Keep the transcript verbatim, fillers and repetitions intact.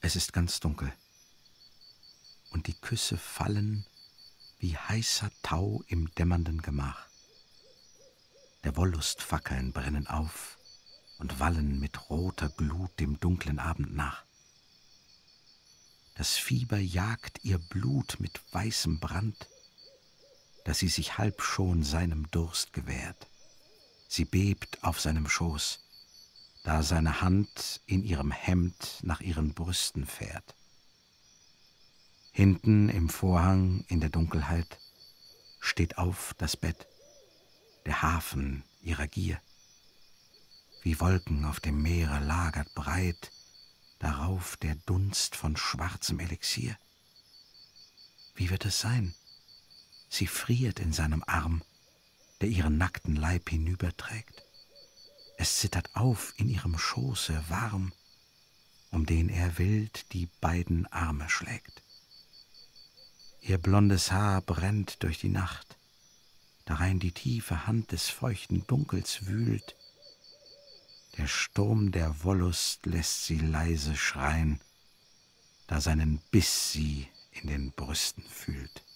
Es ist ganz dunkel, und die Küsse fallen wie heißer Tau im dämmernden Gemach. Der Wollustfackeln brennen auf und wallen mit roter Glut dem dunklen Abend nach. Das Fieber jagt ihr Blut mit weißem Brand, dass sie sich halb schon seinem Durst gewährt. Sie bebt auf seinem Schoß, da seine Hand in ihrem Hemd nach ihren Brüsten fährt. Hinten im Vorhang in der Dunkelheit steht auf das Bett, der Hafen ihrer Gier. Wie Wolken auf dem Meere lagert breit darauf der Dunst von schwarzem Elixier. Wie wird es sein? Sie friert in seinem Arm, der ihren nackten Leib hinüberträgt. Es zittert auf in ihrem Schoße warm, um den er wild die beiden Arme schlägt. Ihr blondes Haar brennt durch die Nacht, darein die tiefe Hand des feuchten Dunkels wühlt. Der Sturm der Wollust lässt sie leise schreien, da seinen Biss sie in den Brüsten fühlt.